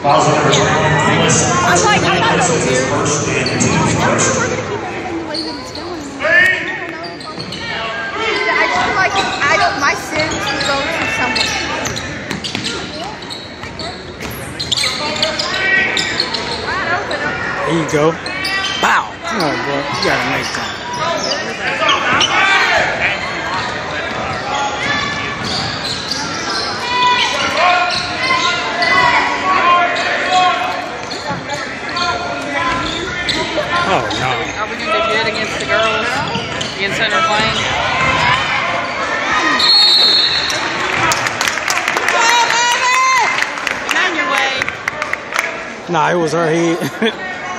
Fouls on number 21, Lewis. I'm like, I'm not over here. First and team We're going first. to keep everything the way that it's going. I feel like my sins will go to someone. There you go. Bow. Come on, bro. You got a nice time. Oh, no. Are we going to do good against the girls? Against Center Plain? Get on your way. Nah, it was our head.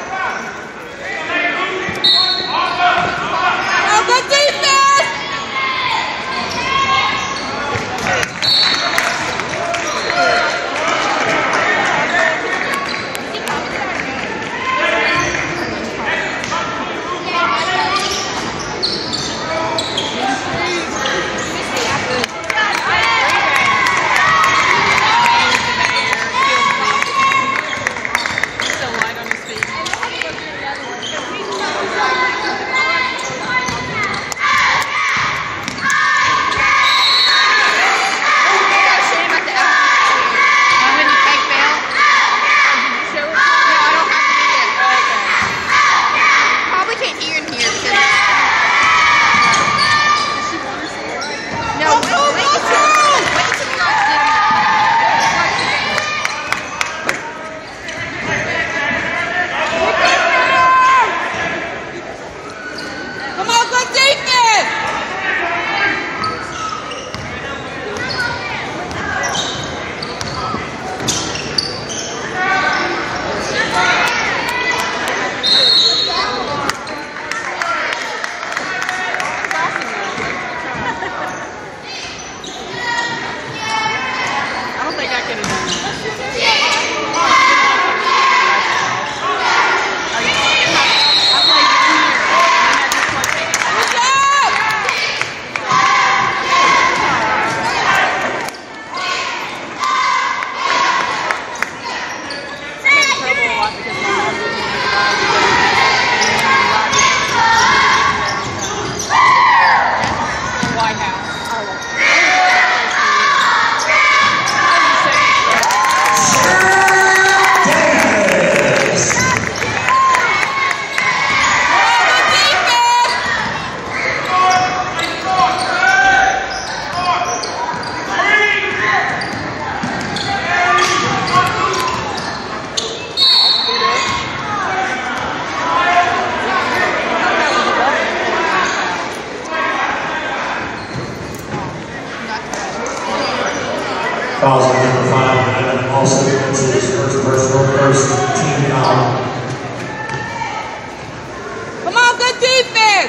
Fouls on number 5, and also into his first team foul. Come on, good defense!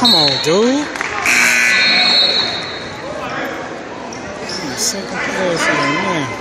Come on, dude. Second place here, man.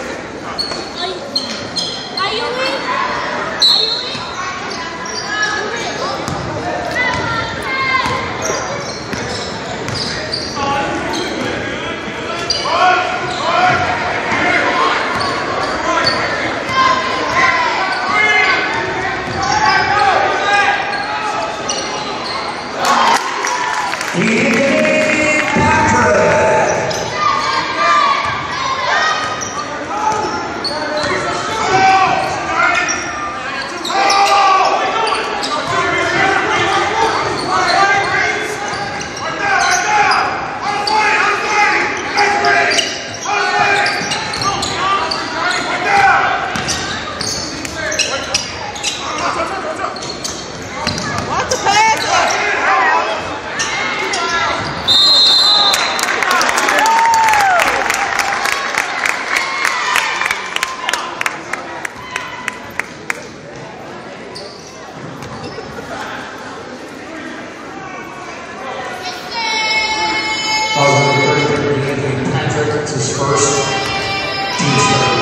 It's his first team start.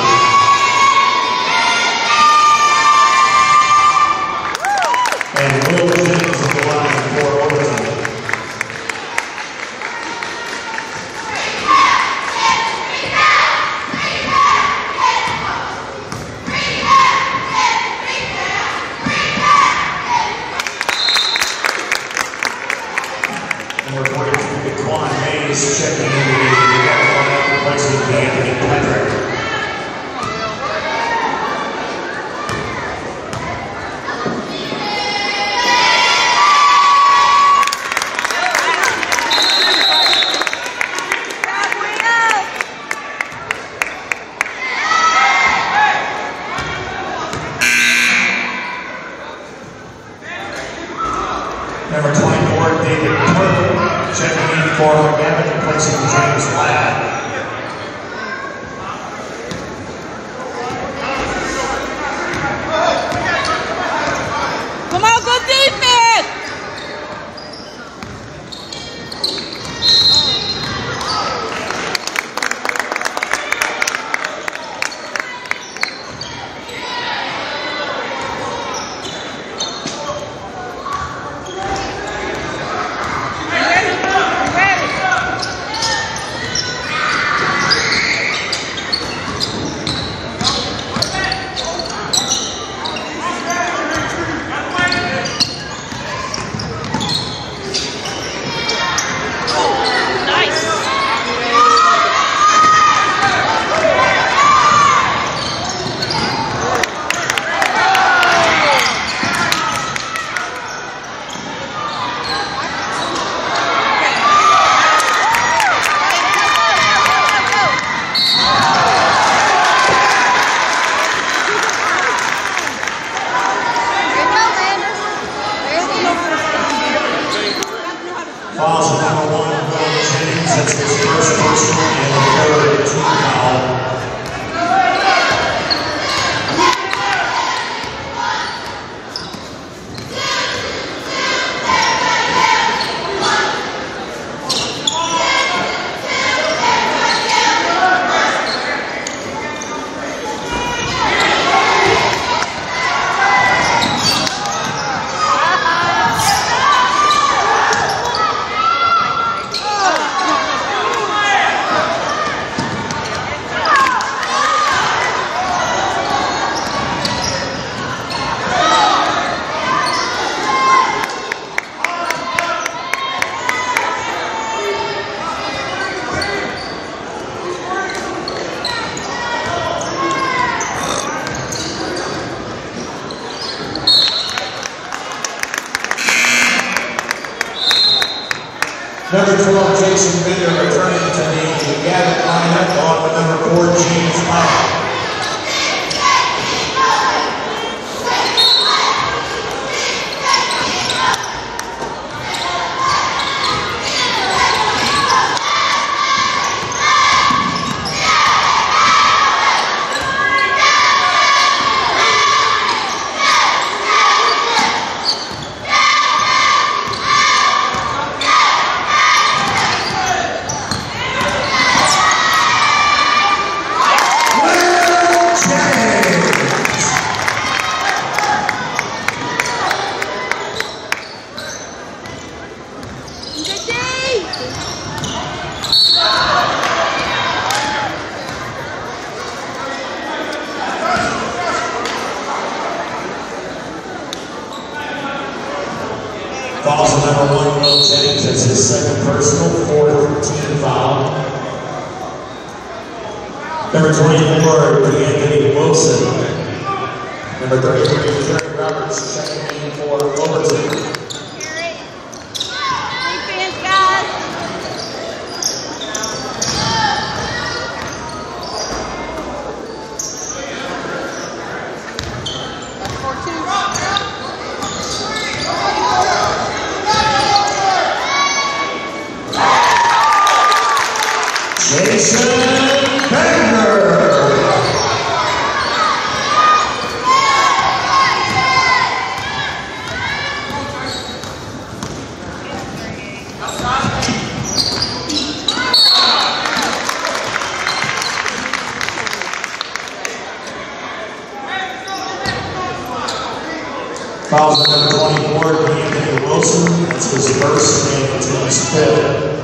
And Will James on the line for overtime. Number 43, Quan Mays checking into the lineup, replacing Anthony Patrick. Number 24, David Purple, checking in for Gavin, replacing James Ladd. Come on, good defense! Fouls on number 1, Will James. That's his first personal and third team foul. Number 12, Jason Bender returning to the Gavin lineup on with number 4, James Ladd. number 1, Will Jennings. That's his second personal, 4th team foul. Number 24, Anthony Wilson. Number 33, Jerry Roberts, checking in for Overton. Defense, guys. That's 4-2. Jason Bender. Fouls number 24, Anthony Wilson. That's his first and team's 5th.